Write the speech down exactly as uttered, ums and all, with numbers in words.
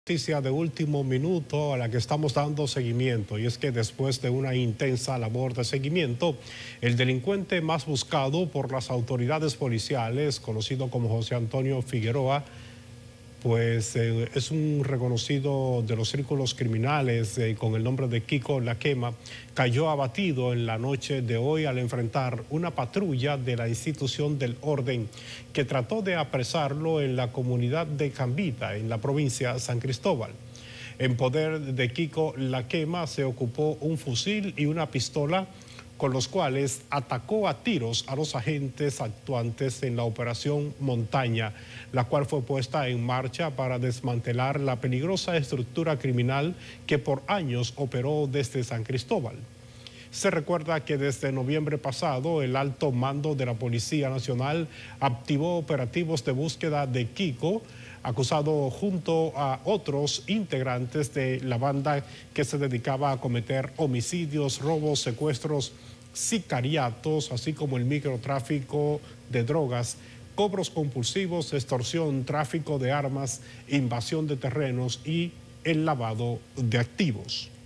Noticia de último minuto a la que estamos dando seguimiento, y es que después de una intensa labor de seguimiento, el delincuente más buscado por las autoridades policiales, conocido como José Antonio Figueroa, pues eh, es un reconocido de los círculos criminales eh, con el nombre de Kiko La Quema, cayó abatido en la noche de hoy al enfrentar una patrulla de la institución del orden que trató de apresarlo en la comunidad de Cambita, en la provincia de San Cristóbal. En poder de Kiko La Quema se ocupó un fusil y una pistola, con los cuales atacó a tiros a los agentes actuantes en la operación Montaña, la cual fue puesta en marcha para desmantelar la peligrosa estructura criminal que por años operó desde San Cristóbal. Se recuerda que desde noviembre pasado el alto mando de la Policía Nacional activó operativos de búsqueda de Kiko, acusado junto a otros integrantes de la banda que se dedicaba a cometer homicidios, robos, secuestros, sicariatos, así como el microtráfico de drogas, cobros compulsivos, extorsión, tráfico de armas, invasión de terrenos y el lavado de activos.